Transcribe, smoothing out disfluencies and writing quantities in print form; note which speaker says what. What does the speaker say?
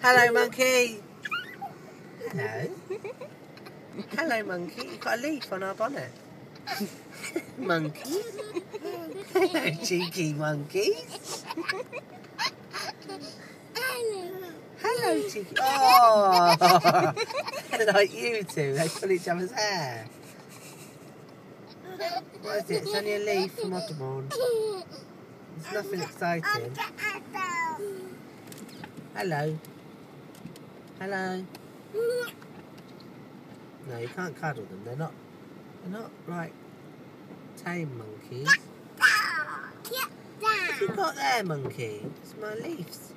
Speaker 1: Hello, monkey. Hello. Hello, monkey. You've got a leaf on our bonnet. Monkey. Hello, cheeky monkeys. Hello, cheeky. Oh, they're like you two. They pull each other's hair. What is it? It's only a leaf from Otterbourne. It's nothing exciting. Hello. Hello. No, you can't cuddle them. They're not like tame monkeys. What have you got there, monkey? It's my leaves.